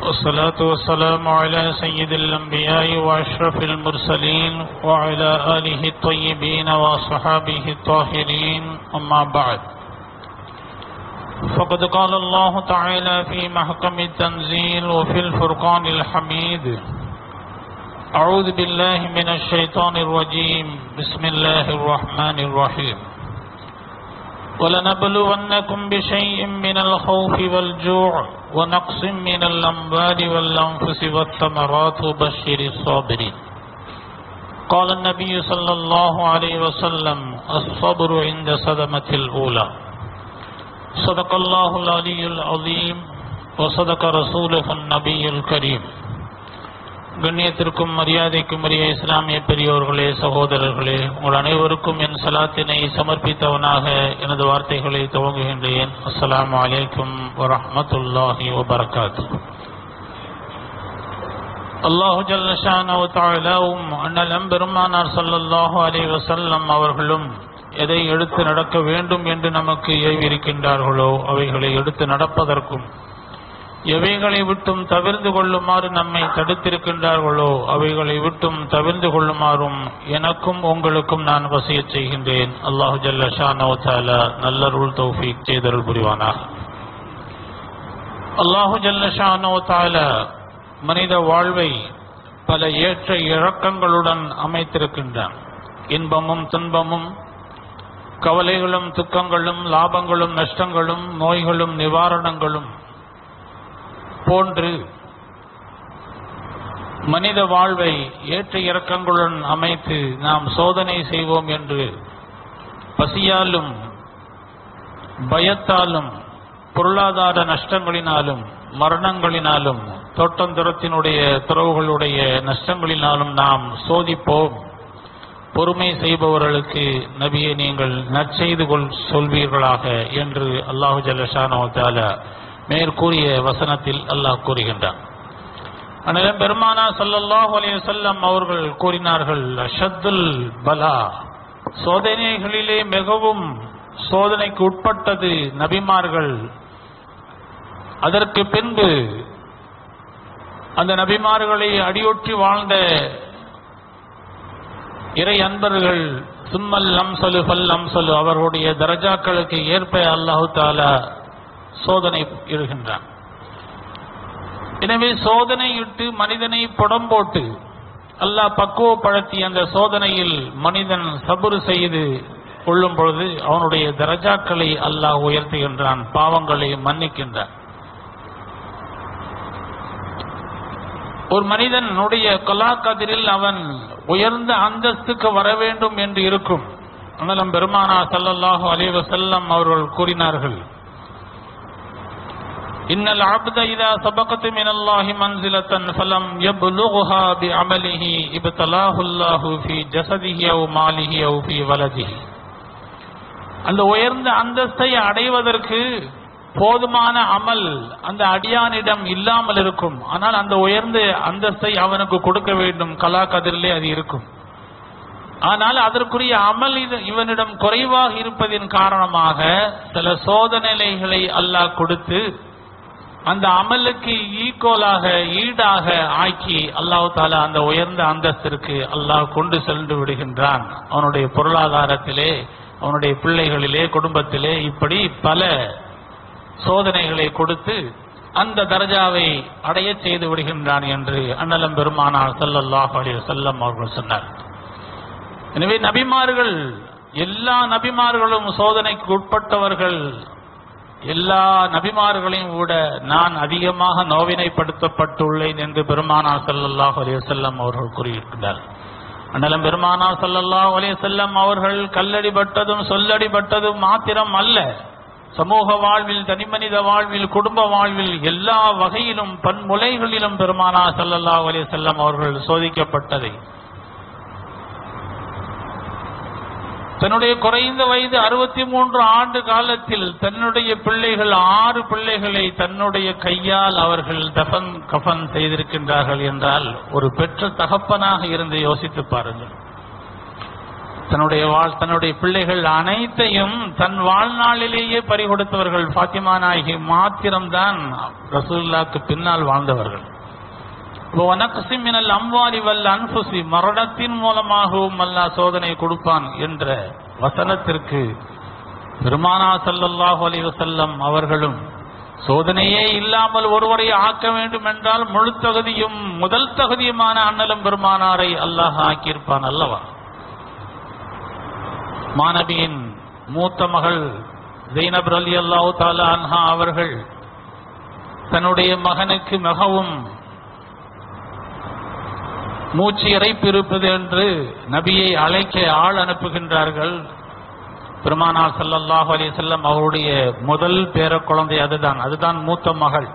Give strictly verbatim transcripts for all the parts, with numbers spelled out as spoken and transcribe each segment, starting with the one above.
والصلاة والسلام على سيد الأنبياء وأشرف المرسلين وعلى آله الطيبين وصحابه الطاهرين أما بعد فقد قال الله تعالى في محكم التنزيل وفي الفرقان الحميد أعوذ بالله من الشيطان الرجيم بسم الله الرحمن الرحيم وَلَنَبْلُوَنَّكُمْ بِشَيْءٍ مِّنَ الْخَوْفِ وَالْجُوعِ وَنَقْصٍ مِّنَ الْأَمْوَالِ وَالْأَنفُسِ وَالثَّمَرَاتِ وَبَشِّرِ الصَّابِرِينَ قال النبي صلى الله عليه وسلم الصبر عند صدمة الأولى صدق الله العلي العظيم وصدق رسوله النبي الكريم. கண்ணியத்திற்கும் மரியாதைக்கும் உரிய இஸ்லாமிய பெரியோர்களே, சகோதரர்களே, உங்கள் அனைவருக்கும் என் சலாத்தினை சமர்ப்பித்தவனாக எனது வார்த்தைகளை துவங்குகின்றேன். அஸ்ஸலாமு அலைக்கும் வரஹ்மத்துல்லாஹி வபரகாத்துஹு. அல்லாஹு ஜல்ல ஷானஹு வ தஆலாவும் அண்ணல் எம்பெருமானார் ஸல்லல்லாஹு அலைஹி வஸல்லம் அவர்களும் எதை எடுத்து நடக்க வேண்டும் என்று நமக்கு ஏவியிருக்கின்றார்களோ அவைகளை எடுத்து நடப்பதற்கும், எவைகளை விட்டும் தவிர்ந்து கொள்ளுமாறு நம்மை தடுத்திருக்கின்றார்களோ அவைகளை விட்டும் தவிர்ந்து கொள்ளுமாறும் எனக்கும் உங்களுக்கும் நான் வசியச் செய்கின்றேன். அல்லாஹு ஜல்ல ஷானஹு வ தஆலா நல்லருள் தௌஃபீக் செய்தருள் புரிவானாக. அல்லாஹு ஜல்ல ஷானஹு வ தஆலா மனித வாழ்வை பல ஏற்ற இறக்கங்களுடன் அமைத்திருக்கின்றான். இன்பமும் துன்பமும், கவலைகளும் துக்கங்களும், லாபங்களும் நஷ்டங்களும், நோய்களும் நிவாரணங்களும் போன்று மனித வாழ்வை ஏற்ற இறக்கங்களுடன் அமைத்து நாம் சோதனை செய்வோம் என்று பசியாலும் பயத்தாலும் பொருளாதார நஷ்டங்களினாலும் மரணங்களினாலும் தோட்டந்துரத்தினுடைய துறவுகளுடைய நஷ்டங்களினாலும் நாம் சோதிப்போம். பொறுமை செய்பவர்களுக்கு நபியை நீங்கள் நற்செய்து கொள் சொல்வீர்களாக என்று அல்லாஹு ஜல்ல ஷானஹு வ தஆலா மேற்கூறிய வசனத்தில் அல்லாஹ் கூறுகின்றான். அண்ணல் பெருமானார் ஸல்லல்லாஹு அலைஹி வஸல்லம் அவர்கள் கூறினார்கள், அஷத்துல் பலா, சோதனைகளிலே மிகவும் சோதனைக்கு உட்பட்டது நபிமார்கள். அதற்கு பின்பு அந்த நபிமார்களை அடியொற்றி வாழ்ந்த இறை அன்பர்கள், சும்மல் அம்சலு ஃபல் அம்சலு, அவர்களுடைய தரஜாக்களுக்கு ஏற்ப அல்லாஹு தஆலா சோதனை இருக்கின்றான். எனவே சோதனையிட்டு மனிதனை புடம் போட்டு அல்லாஹ் பக்குவப்படுத்தி அந்த சோதனையில் மனிதன் சபுர் செய்து கொள்ளும் பொழுது அவனுடைய தரஜாக்களை அல்லாஹ் உயர்த்துகின்றான், பாவங்களை மன்னிக்கின்றான். ஒரு மனிதனுடைய கலா கதிரில் அவன் உயர்ந்த அந்தஸ்துக்கு வர வேண்டும் என்று இருக்கும். ஆனால் பெருமானார் ஸல்லல்லாஹு அலைஹி வஸல்லம் அவர்கள் கூறினார்கள், இன்னல் அப்த இதா சபகத் மினல்லாஹி மன்சிலத்தன் ஃபலம் யப்லுகுஹா பிஅமலிஹி இப்தலாஹு அல்லாஹு ஃபீ ஜஸதிஹி அவ் மாலிஹி அவ் ஃபீ வலதிஹி. அந்த உயர்ந்த அந்தஸ்தை அடைவதற்கு போதுமான அமல் அந்த அடியானிடம் இல்லாமல் இருக்கும். ஆனால் அந்த உயர்ந்த அந்தஸ்தை அவனுக்கு கொடுக்க வேண்டும், கலா கதிரிலே அது இருக்கும். ஆனால் அதற்குரிய அமல் இவனிடம் குறைவாக இருப்பதின் காரணமாக சில சோதனைகளை அல்லாஹ் கொடுத்து அந்த அமலுக்கு ஈக்குவலாக ஈடாக ஆக்கி அல்லாஹ் தஆலா அந்த உயர்ந்த அந்தஸ்திற்கு அல்லாஹ் கொண்டு சென்று விடுகின்றான். அவனுடைய பொருளாதாரத்திலே, அவனுடைய பிள்ளைகளிலே, குடும்பத்திலே இப்படி பல சோதனைகளை கொடுத்து அந்த தரஜாவை அடைய செய்து விடுகின்றான் என்று அண்ணலம் பெருமானார் ஸல்லல்லாஹு அலைஹி வஸல்லம் அவர்கள் சொன்னார். எனவே நபிமார்கள், எல்லா நபிமார்களும் சோதனைக்கு உட்பட்டவர்கள். எல்லா நபிமார்களையும் கூட நான் அதிகமாக நோவினைப்படுத்தப்பட்டுள்ளேன் என்று பெருமானார் ஸல்லல்லாஹு அலைஹி வஸல்லம் அவர்கள் கூறியிருக்கிறார். அண்ணலம் பெருமானார் ஸல்லல்லாஹு அலைஹி வஸல்லம் அவர்கள் கல்லடிபட்டதும் சொல்லடிபட்டதும் மாத்திரம் அல்ல, சமூக வாழ்வில், தனிமனித வாழ்வில், குடும்ப வாழ்வில் எல்லா வகையிலும் பன்முலைகளிலும் பெருமானார் ஸல்லல்லாஹு அலைஹி வஸல்லம் அவர்கள் சோதிக்கப்பட்டதை, தன்னுடைய குறைந்த வயது அறுபத்தி மூன்று ஆண்டு காலத்தில் தன்னுடைய பிள்ளைகள், ஆறு பிள்ளைகளை தன்னுடைய கையால் அவர்கள் தஃபன் கஃபன் செய்திருக்கின்றார்கள் என்றால் ஒரு பெற்ற தகப்பனாக இருந்து யோசித்து பாருங்கள். தன்னுடைய வாழ் தன்னுடைய பிள்ளைகள் அனைத்தையும் தன் வாழ்நாளிலேயே பறிகொடுத்தவர்கள் ஃபாத்திமா நாயகி மாத்திரம்தான் ரசூலுல்லாஹ்க்கு பின்னால் வாழ்ந்தவர்கள். வனக்ஸிமினல் அம்வாலி வல் அன்ஃபுஸி, மரணத்தின் மூலமாகவும் அல்லாஹ் சோதனை கொடுப்பான் என்ற வசனத்திற்கு பெருமானா ஸல்லல்லாஹு அலைஹி வஸல்லம் அவர்களும் சோதனையே இல்லாமல் ஒருவரை ஆக்க வேண்டும் என்றால் முழு தகுதியும் முதல் தகுதியுமான அண்ணலும் பெருமானாரை அல்லாஹ் ஆக்கியிருப்பான் அல்லவா. மாநபியின் மூத்த மகள் ஸைனப் ரலியல்லாஹு தஆலா அன்ஹா அவர்கள் தன்னுடைய மகனுக்கு மிகவும் மூச்சு இறைப்பு இருப்பது என்று நபியை அழைக்க ஆள் அனுப்புகின்றார்கள். பெருமானார் ஸல்லல்லாஹு அலைஹி வஸல்லம் அவருடைய முதல் பேர குழந்தை அதுதான் அதுதான் மூத்த மகள்.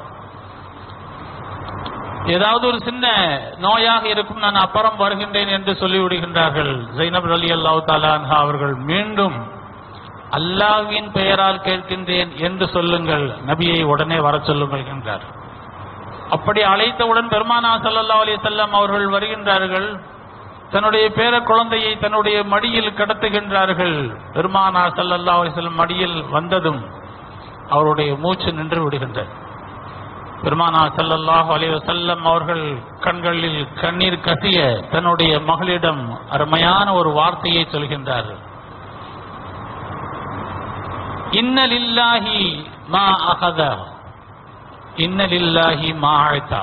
ஏதாவது ஒரு சின்ன நோயாக இருக்கும், நான் அப்புறம் வருகின்றேன் என்று சொல்லிவிடுகின்றார்கள். ஸைனப் ரலியல்லாஹு தஆலா அன்ஹா அவர்கள் மீண்டும் அல்லாஹ்வின் பெயரால் கேட்கின்றேன் என்று சொல்லுங்கள், நபியை உடனே வர சொல்லுங்கள் என்றார். அப்படி அழைத்தவுடன் பெருமானார் ஸல்லல்லாஹு அலைஹி வஸல்லம் அவர்கள் வருகின்றார்கள். தன்னுடைய பேர குழந்தையை தன்னுடைய மடியில் கடத்துகின்றார்கள். பெருமானார் ஸல்லல்லாஹு அலைஹி வஸல்லம் மடியில் வந்ததும் அவருடைய மூச்சு நின்று விடுகின்றது. பெருமானார் ஸல்லல்லாஹு அலைஹி வஸல்லம் அவர்கள் கண்களில் கண்ணீர் கசிய தன்னுடைய மகளிடம் அருமையான ஒரு வார்த்தையை சொல்கின்றார்கள். இன்ன லில்லாஹி மா அகத இன்ன லில்லாஹி மா அஅதா,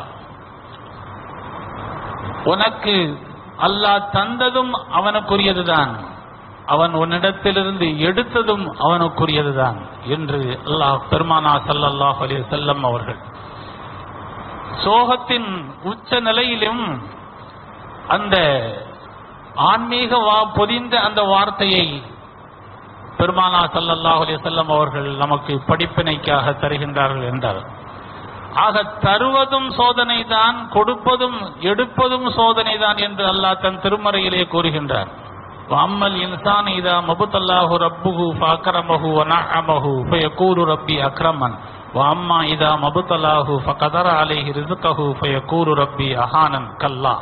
உனக்கு அல்லாஹ் தந்ததும் அவனுக்குரியதுதான், அவன் உன்னிடத்திலிருந்து எடுத்ததும் அவனுக்குரியதுதான் என்று அல்லாஹ் பெருமானார் ஸல்லல்லாஹு அலைஹி வஸல்லம் அவர்கள் சோகத்தின் உச்ச நிலையிலும் அந்த ஆன்மீக பொதிந்த அந்த வார்த்தையை பெருமானார் ஸல்லல்லாஹு அலைஹி வஸல்லம் அவர்கள் நமக்கு படிப்பினைக்காக தருகின்றார்கள் என்றார். ஆக தருவதும் சோதனைதான், கொடுப்பதும் எடுப்பதும் சோதனைதான் என்று அல்லாஹ் தன் திருமறையிலே கூறுகின்றார். அம்மல் இன்சான் இதா மபுத்தல்லாஹு ரப்புஹு ஃபஅக்ரமஹு வனஅமஹு ஃபயகூலு ரப்பி அக்ரமன் வஅம்மா இதா மபுத்தல்லாஹு ஃபகதர அலைஹி ரிஸ்கஹு ஃபயகூலு ரப்பி அஹானன் கல்லா.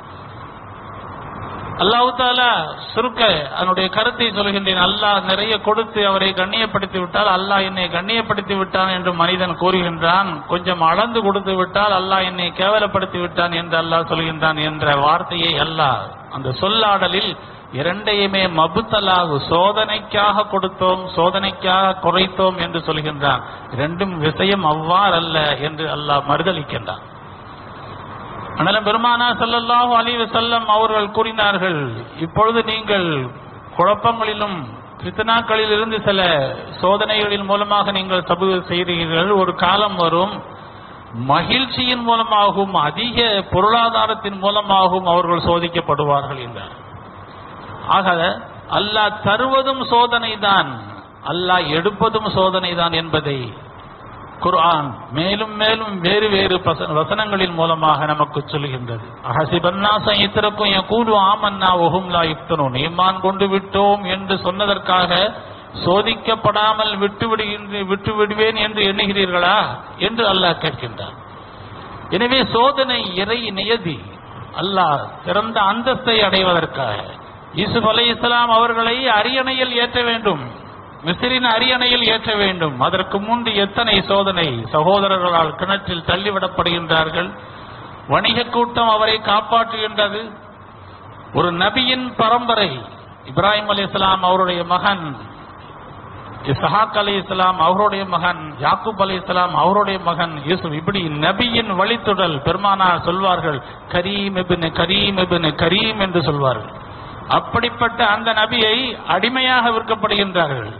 அல்லாஹ் தஆலா சுருக்க அதனுடைய கருத்தை சொல்கின்றேன். அல்லாஹ் நிறைய கொடுத்து அவரை கண்ணியப்படுத்தி விட்டால் அல்லாஹ் என்னை கண்ணியப்படுத்தி விட்டான் என்று மனிதன் கூறுகின்றான். கொஞ்சம் அளந்து கொடுத்து விட்டால் அல்லாஹ் என்னை கேவலப்படுத்தி விட்டான் என்று அல்லாஹ் சொல்கின்றான் என்ற வார்த்தையை அல்லாஹ் அந்த சொல்லாடலில் இரண்டையுமே மபுத்தலாகு, சோதனைக்காக கொடுத்தோம் சோதனைக்காக குறைத்தோம் என்று சொல்கின்றான். இரண்டும் விஷயம் அவ்வாறல்ல என்று அல்லாஹ் மறுதளிக்கின்றான். ஆனாலும் பெருமானார் ஸல்லல்லாஹு அலைஹி வஸல்லம் அவர்கள் கூறினார்கள், இப்பொழுது நீங்கள் குழப்பங்களிலும் ஃபித்னாக்களில் இருந்து சில சோதனைகளின் மூலமாக நீங்கள் சபூ செய்கிறீர்கள். ஒரு காலம் வரும் மகிழ்ச்சியின் மூலமாகவும் அதிக பொருளாதாரத்தின் மூலமாகவும் அவர்கள் சோதிக்கப்படுவார்கள் என்றார். ஆக அல்லாஹ் தருவதும் சோதனை தான், அல்லாஹ் எடுப்பதும் சோதனை தான் என்பதை குர்ஆன் மேலும் மேலும் வேறு வேறு வசனங்களின் மூலமாக நமக்கு சொல்கின்றது. அஹஸிபன்னாஸ யத்ரகு யகூலு ஆமன்னா வஹும் லா யுஃப்தனூன், ஈமான் கொண்டு விட்டோம் என்று சொன்னதற்காக சோதிக்கப்படாமல் விட்டு விடுகின்ற விட்டு விடுவேன் என்று எண்ணுகிறீர்களா என்று அல்லாஹ் கேட்கின்றான். எனவே சோதனை இறை நியதி, அல்லாஹ் சிறந்த அந்தஸ்தை அடைவதற்காக யூசுப் அலைஹிஸ்ஸலாம் அவர்களை அரியணையில் ஏற்ற வேண்டும், மிஸ்ரின் அரியணையில் ஏற்ற வேண்டும். அதற்கு முன்பு எத்தனை சோதனை, சகோதரர்களால் கிணற்றில் தள்ளிவிடப்படுகின்றார்கள், வணிக கூட்டம் அவரை காப்பாற்றுகின்றது. ஒரு நபியின் பரம்பரை, இப்ராஹிம் அலைஹிஸ்ஸலாம் அவருடைய மகன் இஸ்ஹாக் அலைஹிஸ்ஸலாம் அவருடைய மகன், யாக்கூப் அலைஹிஸ்ஸலாம் அவருடைய மகன் யூசுப், இப்படி நபியின் வழித்தொடல். பெருமானார் சொல்வார்கள் கரீம் இப்னு கரீம் இப்னு கரீம் என்று சொல்வார்கள். அப்படிப்பட்ட அந்த நபியை அடிமையாக விற்கப்படுகின்றார்கள்.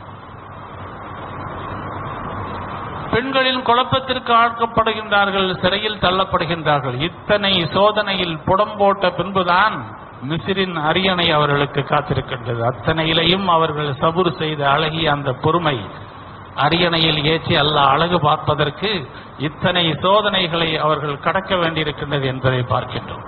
பெண்களின் குழப்பத்திற்கு ஆட்கப்படுகின்றார்கள், சிறையில் தள்ளப்படுகின்றார்கள். இத்தனை சோதனையில் புடம் போட்ட பின்புதான் மிஸ்ரின் அரியணை அவர்களுக்கு காத்திருக்கின்றது. அத்தனையிலையும் அவர்கள் சபுர் செய்த அழகிய அந்த பொறுமை, அரியணையில் ஏற்றி அல்லாஹ் அழகு பார்ப்பதற்கு இத்தனை சோதனைகளை அவர்கள் கடக்க வேண்டியிருக்கின்றது என்பதை பார்க்கின்றோம்.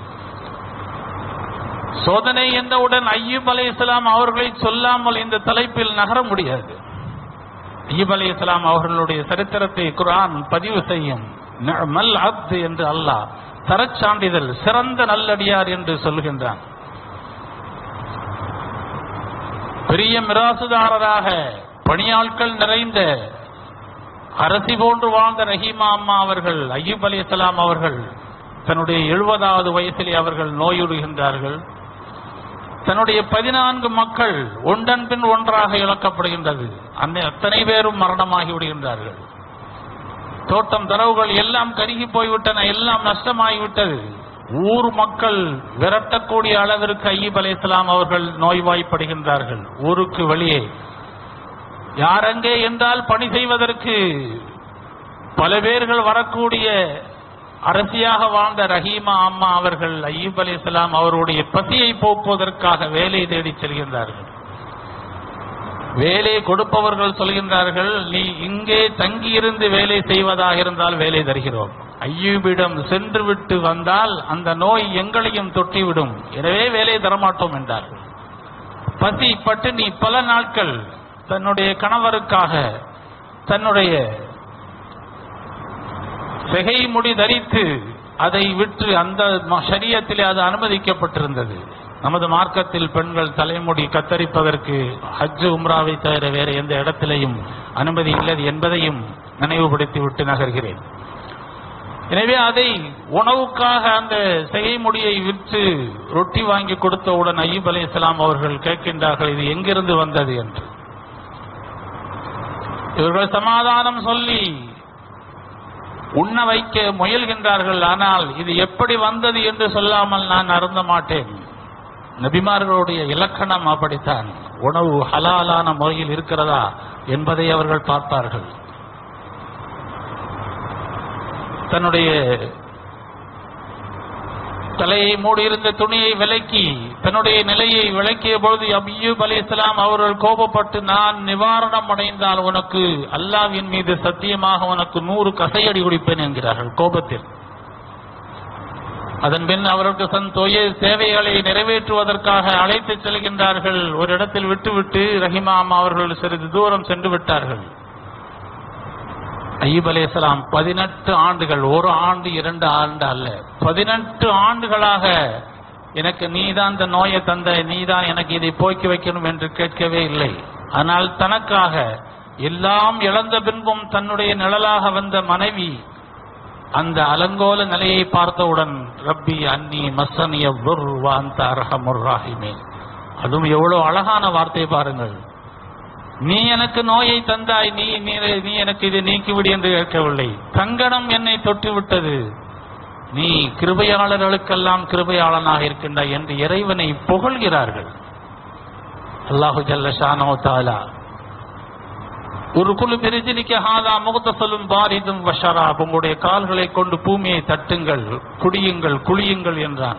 சோதனை என்றவுடன் அய்யூப் அலைஹிஸ்ஸலாம் அவர்களை சொல்லாமல் இந்த தலைப்பில் நகர முடியாது. அய்யூப் அலைஹிஸ்ஸலாம் அவர்களுடைய சரித்திரத்தை குர்ஆன் பதிவு செய்யும். நிஅமல் அப்து என்று அல்லாஹ் தரச் சான்றிதழ், சிறந்த நல்லடியார் என்று சொல்கின்றான். பெரிய மிராசுதாரராக பணியாட்கள் நிறைந்த அரசி போன்று வாழ்ந்த ரஹீமா அம்மா அவர்கள், அய்யூப் அலைஹிஸ்ஸலாம் அவர்கள் தன்னுடைய எழுபதாவது வயசிலே அவர்கள் நோயுறுகின்றார்கள். தன்னுடைய பதினான்கு மக்கள் ஒன்றன் பின் ஒன்றாக இழக்கப்படுகின்றது. அந்த அத்தனை பேரும் மரணமாகி விடுகின்றார்கள். தோட்டம் தரவுகள் எல்லாம் கருகி போய்விட்டன, எல்லாம் நஷ்டமாகிவிட்டது. ஊர் மக்கள் விரட்டக்கூடிய அளவிற்கு அய்யூப் அலைஹிஸ்ஸலாம் அவர்கள் நோய்வாய்ப்படுகின்றார்கள். ஊருக்கு வெளியே யாரெங்கே என்றால் பணி செய்வதற்கு பல பேர்கள் வரக்கூடிய அரசியாக வாழ்ந்த ரஹீமா அம்மா அவர்கள் அய்யூப் அலைஹிஸ்ஸலாம் அவருடைய பசியை போக்குவதற்காக வேலை தேடி செல்கின்றார்கள். வேலை கொடுப்பவர்கள் சொல்கின்றார்கள், நீ இங்கே தங்கியிருந்து வேலை செய்வதாக இருந்தால் வேலை தருகிறோம். அய்யூபிடம் சென்று விட்டு வந்தால் அந்த நோய் எங்களையும் தொற்றிவிடும், எனவே வேலை தரமாட்டோம் என்றார்கள். பசி பட்டினி பல நாட்கள் தன்னுடைய கணவருக்காக தன்னுடைய சிகை முடி தரித்து அதை விற்று, அந்த ஷரியத்திலே அது அனுமதிக்கப்பட்டிருந்தது. நமது மார்க்கத்தில் பெண்கள் தலைமுடி கத்தரிப்பதற்கு ஹஜ் உம்ராவை தவிர வேற எந்த இடத்திலையும் அனுமதி இல்லை என்பதையும் நினைவுபடுத்திவிட்டு நகர்கிறேன். எனவே அதை உணவுக்காக அந்த சிகை முடியை விற்று ரொட்டி வாங்கி கொடுத்தவுடன் அய்யூப் அலைஹிஸ்ஸலாம் அவர்கள் கேட்கின்றார்கள், இது எங்கிருந்து வந்தது என்று. இவர்கள் சமாதானம் சொல்லி உண்ண வைக்க முயல்கின்றார்கள். ஆனால் இது எப்படி வந்தது என்று சொல்லாமல் நான் அருந்த மாட்டேன். நபிமார்களுடைய இலக்கணம் அப்படித்தான். உணவு ஹலாலான முறையில் இருக்கிறதா என்பதை அவர்கள் பார்ப்பார்கள். தன்னுடைய தலையை மூடியிருந்த துணியை விலக்கி தன்னுடைய நிலையை விளக்கிய பொழுது அய்யூப் அலைஹிஸ்ஸலாம் அவர்கள் கோபப்பட்டு, நான் நிவாரணம் அடைந்தால் உனக்கு அல்லாஹ்வின் மீது சத்தியமாக உனக்கு நூறு கசையடி குடிப்பேன் என்கிறார்கள் கோபத்தில். அதன் பின் அவர்களுக்கு தன் தொய சேவைகளை நிறைவேற்றுவதற்காக அழைத்து செல்கின்றார்கள். ஒரு இடத்தில் விட்டுவிட்டு ரஹீமா அம்மா அவர்கள் சிறிது தூரம் சென்று விட்டார்கள். அய்யூப் அலைஹிஸ்ஸலாம் பதினெட்டு ஆண்டுகள், ஒரு ஆண்டு இரண்டு ஆண்டு அல்ல, பதினெட்டு ஆண்டுகளாக எனக்கு நீதான் இந்த நோயை தந்த, நீதான் எனக்கு இதை போக்கி வைக்கணும் என்று கேட்கவே இல்லை. ஆனால் தனக்காக எல்லாம் இழந்த பின்பும் தன்னுடைய நிழலாக வந்த மனைவி அந்த அலங்கோல நிலையை பார்த்தவுடன், ரப்பி அன்னி மஸ்ஸனிய துர் வ அன்த அர்ஹமுர் ராஹிமீன். அதுவும் எவ்வளவு அழகான வார்த்தை பாருங்கள். நீ எனக்கு நோயை தந்தாய், நீ நீ எனக்கு இதை நீக்கிவிடு என்று கேட்கவில்லை. தங்கடம் என்னை தொட்டுவிட்டது, நீ கிருபையாளர்களுக்கெல்லாம் கிருபையாளனாக இருக்கின்றாய் என்று இறைவனை புகழ்கிறார்கள். அல்லாஹு ஜல்ல ஷானஹு தஆலா ஒரு குழு பிரிஜிலிக்க ஹாதா முகத்தசலும் பாரிதும் வஷராப், உங்களுடைய கால்களை கொண்டு பூமியை தட்டுங்கள், குடியுங்கள், குளியுங்கள் என்றான்.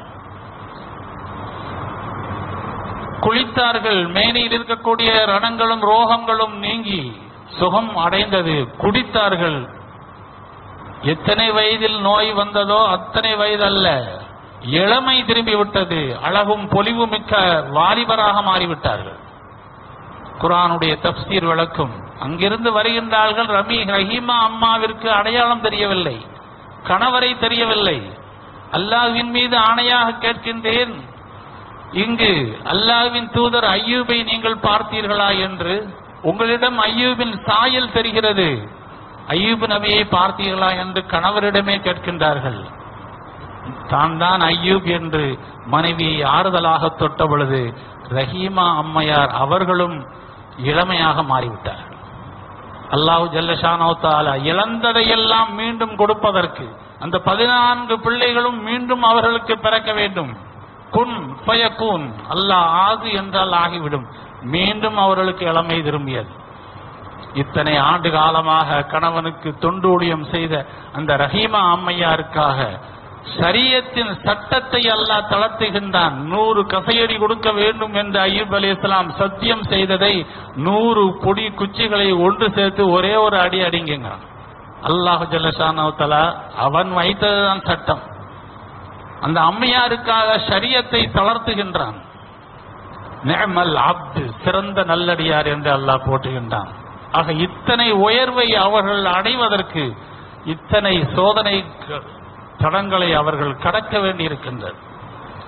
குளித்தார்கள். மேனியில் இருக்கக்கூடிய ரணங்களும் ரோகங்களும் நீங்கி சுகம் அடைந்தது. குடித்தார்கள். எத்தனை வயதில் நோய் வந்ததோ அத்தனை வயதல்ல, இளமை திரும்பிவிட்டது. அழகும் பொலிவு மிக்க வாலிபராக மாறிவிட்டார்கள். குர்ஆனுடைய தப்சீர் விளக்கும். அங்கிருந்து வருகின்றார்கள். ரமி ரஹீமா அம்மாவிற்கு அடையாளம் தெரியவில்லை, கணவரை தெரியவில்லை. அல்லாஹ்வின் மீது ஆணையாக கேட்கின்றேன், இங்கு அல்லாஹ்வின் தூதர் அய்யூபை நீங்கள் பார்த்தீர்களா என்று. உங்களிடம் அய்யூபின் சாயல் தெரிகிறது, அய்யூப் நபியை பார்த்தீர்களா என்று கணவரிடமே கேட்கின்றார்கள். தான் தான் அய்யூப் என்று மனைவியை ஆறுதலாக தொட்ட பொழுது ரஹீமா அம்மையார் அவர்களும் இளமையாக மாறிவிட்டார்கள். அல்லாஹு ஜல்ல ஷானஹு தஆலா இழந்ததையெல்லாம் மீண்டும் கொடுப்பதற்கு அந்த பதினான்கு பிள்ளைகளும் மீண்டும் அவர்களுக்கு பிறக்க வேண்டும். குன் ஃபயகூன், அல்லாஹ் ஆகு என்றால் ஆகிவிடும். மீண்டும் அவர்களுக்கு இளமை திரும்பியது. இத்தனை ஆண்டு காலமாக கணவனுக்கு தொண்டு ஊழியம் செய்த அந்த ரஹீமா அம்மையாருக்காக ஷரியத்தின் சட்டத்தை அல்லாஹ் தளர்த்துகின்றான். நூறு கசையடி கொடுக்க வேண்டும் என்று அய்யூப் அலைஹிஸ்ஸலாம் சத்தியம் செய்ததை நூறு பொடி குச்சிகளை ஒன்று சேர்த்து ஒரே ஒரு அடி அடிங்க. அல்லாஹு ஜல்ல ஷானஹு தஆலா அவன் வைத்ததுதான் சட்டம். அந்த அம்மையாருக்காக ஷரியத்தை தளர்த்துகின்றான். நிஅமல் அப்து, சிறந்த நல்லடியார் என்று அல்லாஹ் போற்றுகின்றான். ஆக இத்தனை உயர்வை அவர்கள் அடைவதற்கு இத்தனை சோதனை தடங்களை அவர்கள் கடக்க வேண்டியிருக்கின்றது.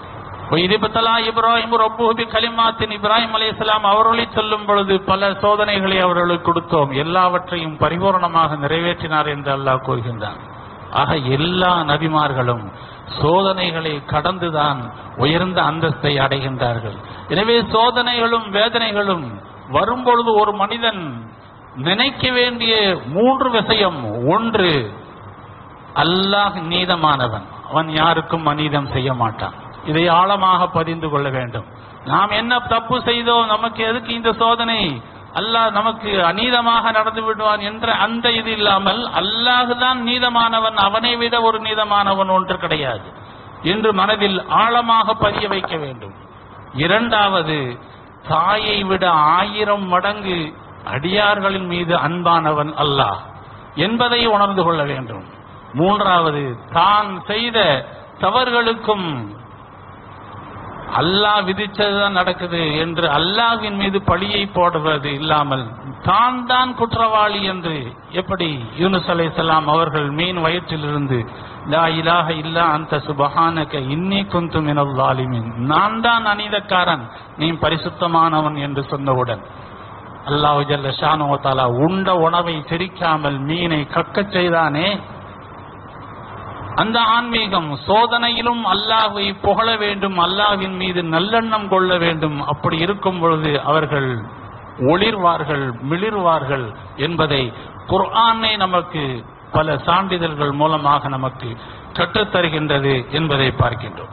வைதிபத்தலா இப்ராஹிம் ரப்புஹு பிகலிமாத்தின் இப்ராஹிம் அலைஹிஸ்ஸலாம் அவர்களை சொல்லும் பொழுது பல சோதனைகளை அவர்களுக்கு கொடுத்தோம், எல்லாவற்றையும் பரிபூர்ணமாக நிறைவேற்றினார் என்று அல்லாஹ் கூறுகின்றான். ஆக எல்லா நபிமார்களும் சோதனைகளை கடந்துதான் உயர்ந்த அந்தஸ்தை அடைகின்றார்கள். எனவே சோதனைகளும் வேதனைகளும் வரும்பொழுது ஒரு மனிதன் நினைக்க வேண்டிய மூன்று விஷயம். ஒன்று, அல்லாஹ் நீதமானவன், அவன் யாருக்கும் அநீதம் செய்ய மாட்டான். இதை ஆழமாக பதிந்து கொள்ள வேண்டும். நாம் என்ன தப்பு செய்தோம், நமக்கு எதுக்கு இந்த சோதனை, அல்லாஹ் நமக்கு அநீதமாக நடந்து விடுவான் என்ற அந்த இது இல்லாமல் அல்லாஹ் தான் நீதமானவன், அவனை விட ஒரு நீதமானவன் ஒன்று கிடையாது என்று மனதில் ஆழமாக பதிய வைக்க வேண்டும். இரண்டாவது, தாயை விட ஆயிரம் மடங்கு அடியார்களின் மீது அன்பானவன் அல்லாஹ் என்பதை உணர்ந்து கொள்ள வேண்டும். மூன்றாவது, தான் செய்த தவறுகளுக்கும் அல்லாஹ் விதிச்சதுதான் நடக்குது என்று அல்லாஹ்வின் மீது பழியை போடுவது இல்லாமல் தான் தான் குற்றவாளி என்று, எப்படி யூனுஸ் அலைஹிஸ்ஸலாம் அவர்கள் மீன் வயிற்றிலிருந்து லா இலாஹ இல்லா அன்த சுப்ஹானக இன்னி குன்து மினல் ஸாலிமீன், நான் தான் அநீதக்காரன், நீ பரிசுத்தமானவன் என்று சொன்னவுடன் அல்லாஹ் ஜல்ல ஷானஹு வ தஆலா உண்ட உணவை செரிக்காமல் மீனை கக்கச் செய்தானே, அந்த ஆன்மீகம் சோதனையிலும் அல்லாஹ்வை புகழ வேண்டும், அல்லாஹ்வின் மீது நல்லெண்ணம் கொள்ள வேண்டும். அப்படி இருக்கும் பொழுது அவர்கள் ஒளிர்வார்கள், மிளிர்வார்கள் என்பதை குர்ஆனே நமக்கு பல சான்றிதழ்கள் மூலமாக நமக்கு கற்றுத்தருகின்றது என்பதை பார்க்கின்றோம்.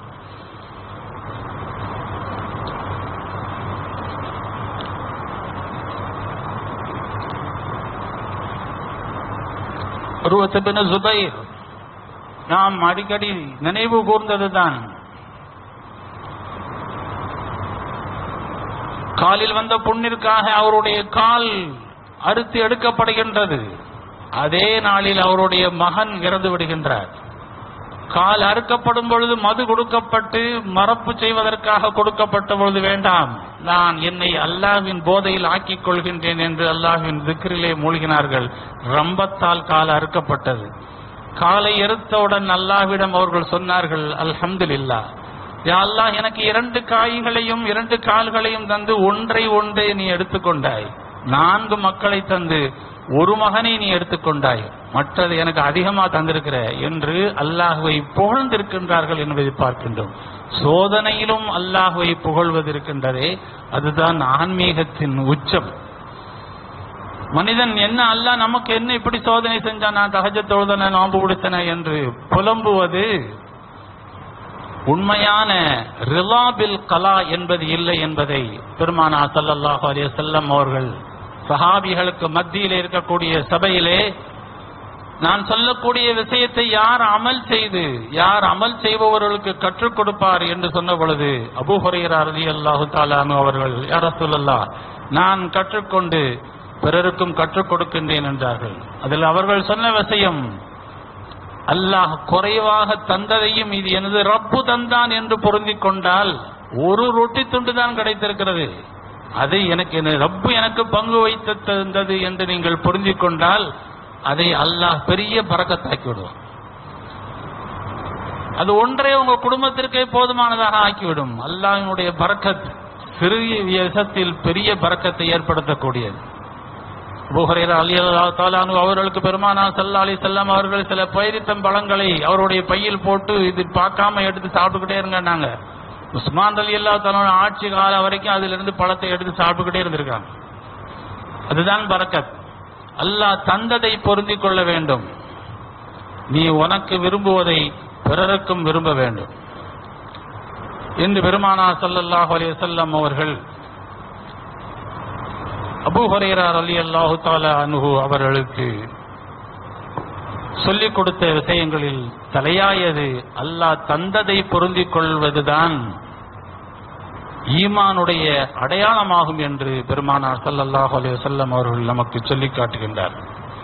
உர்வத் இப்னு ஸுபைர் நாம் அடிக்கடி நினைவு கூர்ந்ததுதான். காலில் வந்த புண்ணிற்காக அவருடைய கால் அறுத்து எடுக்கப்படுகின்றது. அதே நாளில் அவருடைய மகன் இறந்து விடுகின்றார். கால் அறுக்கப்படும் பொழுது மது கொடுக்கப்பட்டு மரப்பு செய்வதற்காக கொடுக்கப்பட்ட பொழுது, வேண்டாம், நான் என்னை அல்லாஹ்வின் போதையில் ஆக்கிக் கொள்கின்றேன் என்று அல்லாஹ்வின் திக்ரிலே மூழ்கினார்கள். ரம்பத்தால் கால் அறுக்கப்பட்டது. காலை எருத்தவுடன் அல்லாஹ்விடம் அவர்கள் சொன்னார்கள், அல்ஹம்துலில்லாஹ், யா அல்லாஹ், எனக்கு இரண்டு காய்களையும் இரண்டு கால்களையும் தந்து ஒன்றை ஒன்றை நீ எடுத்துக்கொண்டாய், நான்கு மக்களை தந்து ஒரு மகனை நீ எடுத்துக்கொண்டாய், மற்றது எனக்கு அதிகமா தந்திருக்கிற என்று அல்லாஹ்வை புகழ்ந்திருக்கின்றார்கள் என்பதை பார்க்கின்றோம். சோதனையிலும் அல்லாஹ்வை புகழ்வதிருக்கின்றதே, அதுதான் ஆன்மீகத்தின் உச்சம். மனிதன் என்ன, அல்லாஹ் நமக்கு என்ன இப்படி சோதனை செஞ்சான், நான் தஹஜ்ஜத் தொழுதன, நோன்பு பிடித்தன என்று புலம்புவது உண்மையான ரிலா பில் கலா என்பது இல்லை என்பதை பெருமானார் ஸல்லல்லாஹு அலைஹி வஸல்லம் அவர்கள் சஹாபிகளுக்கு மத்தியிலே இருக்கக்கூடிய சபையிலே, நான் சொல்லக்கூடிய விஷயத்தை யார் அமல் செய்து யார் அமல் செய்பவர்களுக்கு கற்றுக் கொடுப்பார் என்று சொன்ன பொழுது அபூ ஹுரைரா ரலியல்லாஹு தஆலா அன்ஹு அவர்கள், யா ரசூலல்லாஹ், நான் கற்றுக்கொண்டு பிறருக்கும் கற்றுக் கொடுக்கின்றேன் என்றார்கள். அதில் அவர்கள் சொன்ன விஷயம், அல்லாஹ் குறைவாக தந்ததையும் இது எனது ரப்பு தந்தான் என்று பொருந்திக் கொண்டால் ஒரு ரொட்டி துண்டு தான் கிடைத்திருக்கிறது, அதை எனக்கு ரப்பு எனக்கு பங்கு வைத்து தந்தது என்று நீங்கள் பொருந்திக் கொண்டால் அதை அல்லாஹ் பெரிய பரக்கத்தாக்கி விடுவான். அது ஒன்றே உங்க குடும்பத்திற்கே போதுமானதாக ஆக்கிவிடும். அல்லாஹ்வினுடைய பரக்கத் சிறிய விஷயத்தில் பெரிய பரக்கத்தை ஏற்படுத்தக்கூடியது. அபூ ஹுரைரா ரலியல்லாஹு தஆலா அன்ஹு அவர்களுக்கு பெருமானார் ஸல்லல்லாஹு அலைஹி வஸல்லம் அவர்கள் சில பயிரித்தம் பழங்களை அவருடைய பையில் போட்டு இது பார்க்காம எடுத்து சாப்பிட்டுக்கிட்டே இருங்கன்னாங்க. உஸ்மான் ரலியல்லாஹு தஆலா ஆட்சி காலம் வரைக்கும் அதிலிருந்து பழத்தை எடுத்து சாப்பிட்டுக்கிட்டே இருந்திருக்காங்க. அதுதான் பரக்கத். அல்லாஹ் தந்ததை பொருந்திக் கொள்ள வேண்டும். நீ உனக்கு விரும்புவதை பிறருக்கும் விரும்ப வேண்டும் என்று பெருமானார் ஸல்லல்லாஹு அலைஹி வஸல்லம் அவர்கள் அபூ ஹுரைரா ரலியல்லாஹு தஆலா அன்ஹு அவர்களுக்கு சொல்லிக் கொடுத்த விஷயங்களில் தலையாயது அல்லாஹ் தந்ததை பொருந்திக் கொள்வதுதான் ஈமானுடைய அடையாளமாகும் என்று பெருமானார் ஸல்லல்லாஹு அலைஹி வஸல்லம் அவர்கள் நமக்கு சொல்லிக் காட்டுகின்றார்.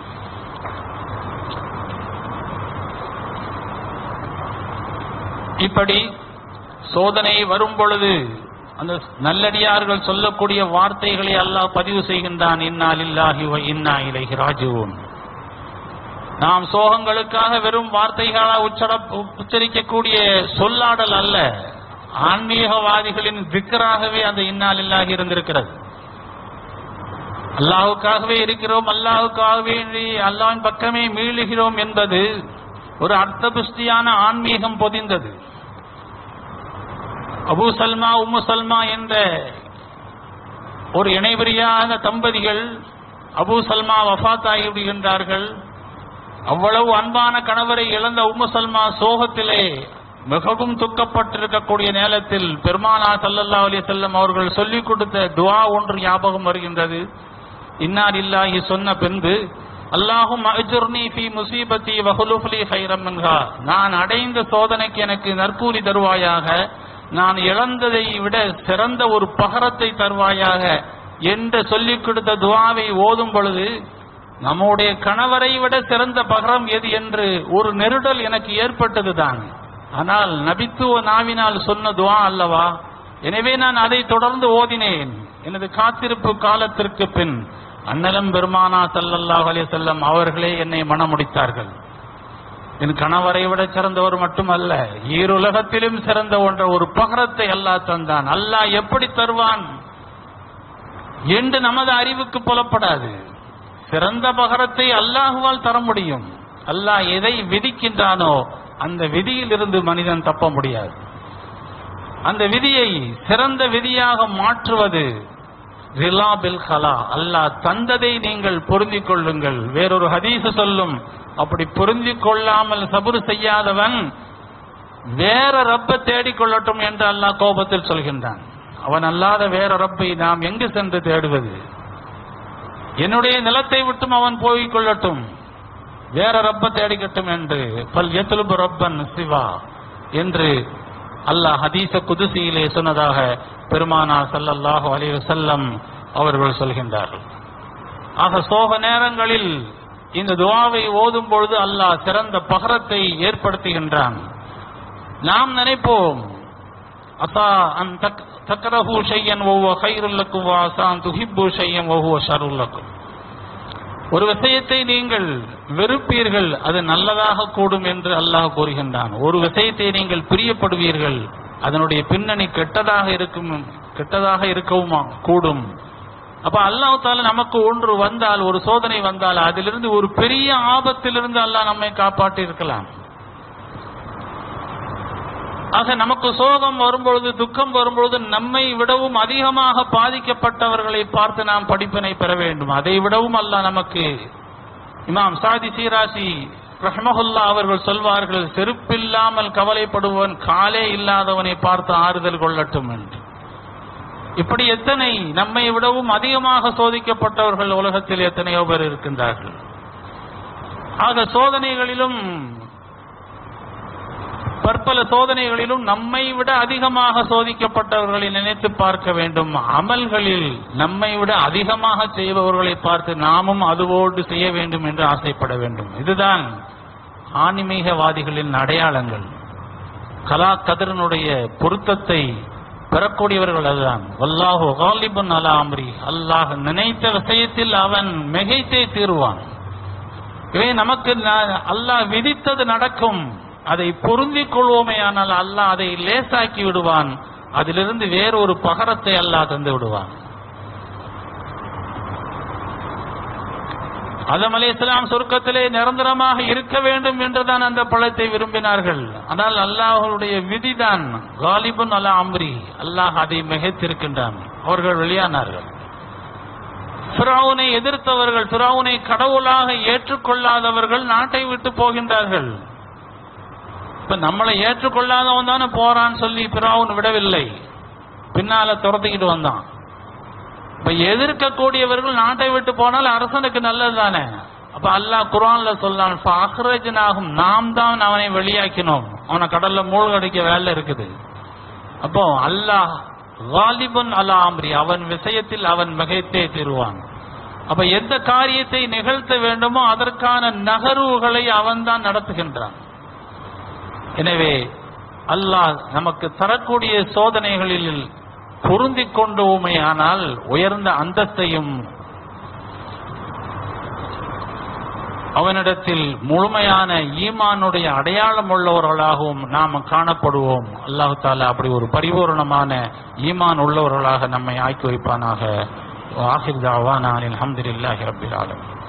இப்படி சோதனை வரும் பொழுது அந்த நல்லடியார்கள் சொல்லக்கூடிய வார்த்தைகளை அல்லாஹ் பதிவு செய்கின்றான், இன்னா லில்லாஹி வ இன்னா இலைஹி ராஜிஊன். நாம் சோகங்களுக்காக வெறும் வார்த்தைகளாக உச்சரிக்கக்கூடிய சொல்லாடல் அல்ல, ஆன்மீகவாதிகளின் திக்ராகவே அந்த இன்னா லில்லாஹி இருந்திருக்கிறது. அல்லாஹுக்காகவே இருக்கிறோம், அல்லாஹுக்காகவே அல்லாஹ்வின் பக்கமே மீளுகிறோம் என்பது ஒரு அர்த்தபுஷ்டியான ஆன்மீகம் பொதிந்தது. அபூ சல்மா உம்மு சல்மா என்ற ஒரு இணைபிரியாத தம்பதிகள், அபூ சல்மா வஃபாத் ஆகிவிடுகின்றார்கள். அவ்வளவு அன்பான கணவரை இழந்த உம்மு சல்மா சோகத்திலே மிகவும் துக்கப்பட்டிருக்கக்கூடிய நேரத்தில் பெருமானார் ஸல்லல்லாஹு அலைஹி வஸல்லம் அவர்கள் சொல்லிக் கொடுத்த துஆ ஒன்று ஞாபகம் வருகின்றது. இன்னா லில்லாஹி சொன்ன பின்பு அல்லாஹும்ம அஜ்ர்னி ஃபீ முஸீபத்தி வஹுலுஃப் லீ கைரம் மின்ஹா, நான் அடைந்த சோதனைக்கு எனக்கு நற்கூலி தருவாயாக, நான் இழந்ததை விட சிறந்த ஒரு பகரத்தை தருவாயாக என்று சொல்லிக் கொடுத்த துஆவை ஓதும் பொழுது நம்முடைய கணவரை விட சிறந்த பகரம் எது என்று ஒரு நெருடல் எனக்கு ஏற்பட்டதுதான். ஆனால் நபித்துவ நாவினால் சொன்ன துஆ அல்லவா, எனவே நான் அதை தொடர்ந்து ஓதினேன். எனது காத்திருப்பு காலத்திற்கு பின் அன்னலம் பெருமானா ஸல்லல்லாஹு அலைஹி வஸல்லம் அவர்களே என்னை மணமுடித்தார்கள். என் கணவரை விட சிறந்தவர் மட்டுமல்ல, ஈருலகத்திலும் சிறந்த ஒன்ற ஒரு பகரத்தை அல்லாஹ் தந்தான். அல்லாஹ் எப்படி தருவான் என்று நமது அறிவுக்கு புலப்படாது. சிறந்த பகரத்தை அல்லாஹுவால் தர முடியும். அல்லாஹ் எதை விதிக்கின்றானோ அந்த விதியில் இருந்து மனிதன் தப்ப முடியாது. அந்த விதியை சிறந்த விதியாக மாற்றுவது ரிலா பில் கலா, அல்லாஹ் தந்ததை நீங்கள் பொருந்திக் கொள்ளுங்கள். வேறொரு ஹதீஸ் சொல்லும், அப்படி பொருந்திக் கொள்ளாமல் சபுர் செய்யாதவன் வேற ரப்பை தேடிக்கொள்ளட்டும் என்று அல்லாஹ் கோபத்தில் சொல்கின்றான். அவன் அல்லாத வேற ரப்பை நாம் எங்கு சென்று தேடுவது? என்னுடைய நிலத்தை விட்டும் அவன் போய்க் கொள்ளட்டும், வேற ரப்ப தேடிக்கட்டும் என்று பல் யத்லுபு ரப்பன் சிவா என்று அல்லாஹ் ஹதீஸ குதுசியிலே சொன்னதாக பெருமானார் ஸல்லல்லாஹு அலைஹி வஸல்லம் அவர்கள் சொல்கின்றார்கள். ஆக சோக நேரங்களில் இந்த துஆவை ஓதும் பொழுது அல்லாஹ் சிறந்த பகரத்தை ஏற்படுத்துகின்றான். நாம் நினைப்போம், அஸா அன் தக்ரஹு ஷையன் வஹுவ கைருல் லக்கும் வ அஸா அன் துஹிப்பு ஷையன் வஹுவ ஷர்ருல் லக்கும். ஒரு விஷயத்தை நீங்கள் வெறுப்பீர்கள், அது நல்லதாக கூடும் என்று அல்லாஹ் கூறுகின்றான். ஒரு விஷயத்தை நீங்கள் பிரியப்படுவீர்கள், அதனுடைய பின்னணி கெட்டதாக இருக்கும், கெட்டதாக இருக்கவும் கூடும். அப்ப அல்லாஹ் தஆலா நமக்கு ஒன்று வந்தால், ஒரு சோதனை வந்தால், அதிலிருந்து ஒரு பெரிய ஆபத்திலிருந்து அல்லாஹ் நம்மை காப்பாற்றி இருக்கலாம். ஆக நமக்கு சோகம் வரும்பொழுது, துக்கம் வரும்பொழுது நம்மை விடவும் அதிகமாக பாதிக்கப்பட்டவர்களை பார்த்து நாம் படிப்பினை பெற வேண்டும். அதை விடவும் அல்லாஹ் நமக்கு, இமாம் சாதி சீராசி ரஹ்மஹுல்லா அவர்கள் சொல்வார்கள், செருப்பில்லாமல் கவலைப்படுவன் காலே இல்லாதவனை பார்த்து ஆறுதல் கொள்ளட்டும் என்று. இப்படி எத்தனை நம்மை விடவும் அதிகமாக சோதிக்கப்பட்டவர்கள் உலகத்தில் எத்தனையோ பேர் இருக்கின்றார்கள். ஆக சோதனைகளிலும், பற்பல சோதனைகளிலும் நம்மை விட அதிகமாக சோதிக்கப்பட்டவர்களை நினைத்து பார்க்க வேண்டும். அமல்களில் நம்மை விட அதிகமாக செய்பவர்களை பார்த்து நாமும் அதுவோடு செய்ய வேண்டும் என்று ஆசைப்பட வேண்டும். இதுதான் ஆன்மீகவாதிகளின் அடையாளங்கள். கலா கதிரனுடைய பொருத்தத்தை பெறக்கூடியவர்கள் அதுதான். வல்லாஹு காலிபுன் அலா அம்ரி, அல்லாஹ் நினைத்த விஷயத்தில் அவன் மிகைத்தே தீர்வான். இவை நமக்கு அல்லாஹ் விதித்தது நடக்கும், அதை பொருந்திக் கொள்வோமே, ஆனால் அல்லாஹ் அதை லேசாக்கி விடுவான். அதிலிருந்து வேறொரு பகரத்தை அல்லாஹ் தந்து விடுவான். ஆதம் அலைஹிஸ்ஸலாம் சொர்க்கத்திலே நிரந்தரமாக இருக்க வேண்டும் என்றுதான் அந்த பழத்தை விரும்பினார்கள். ஆனால் அல்லாஹ்வுடைய விதிதான் காலிபுன் அலா அம்ரி, அல்லாஹ் அதை மிகைத்திருக்கின்றான். அவர்கள் வெளியானார்கள். ஃபிரௌனை எதிர்த்தவர்கள், ஃபிரௌனை கடவுளாக ஏற்றுக்கொள்ளாதவர்கள் நாட்டை விட்டு போகின்றார்கள். இப்ப நம்மளை ஏற்றுக்கொள்ளாதவன் தானே போறான்னு சொல்லி ஃபிரௌன் விடவில்லை, பின்னால துரத்திக்கிட்டு வந்தான். இப்ப எதிர்க்கக்கூடியவர்கள் நாட்டை விட்டு போனால் அரசனுக்கு நல்லது தானே. அப்ப அல்லாஹ் குர்ஆன்ல சொல்றான், நாம் தான் அவனை வெளியாக்கினோம், அவனை கடல்ல மூழ்கடிக்க வேலை இருக்குது. அப்போ அல்லாஹ் காலிபுன் அலா அம்ரி, அவன் விஷயத்தில் அவன் மிகைத்தே தீருவான். அப்ப எந்த காரியத்தை நிகழ்த்த வேண்டுமோ அதற்கான நகர்வுகளை அவன் தான் நடத்துகின்றான். எனவே அல்லாஹ் நமக்கு தரக்கூடிய சோதனைகளில் பொருந்திக் கொண்டோமே ஆனால் உயர்ந்த அந்தஸ்தையும் அவனிடத்தில் முழுமையான ஈமானுடைய அடையாளம் உள்ளவர்களாகவும் நாம் காணப்படுவோம். அல்லாஹ் தஆலா அப்படி ஒரு பரிபூர்ணமான ஈமான் உள்ளவர்களாக நம்மை ஆக்கி வைப்பானாக. ஆகிர் தஅவானா அல்ஹம்துலில்லாஹி ரப்பில் ஆலமீன்.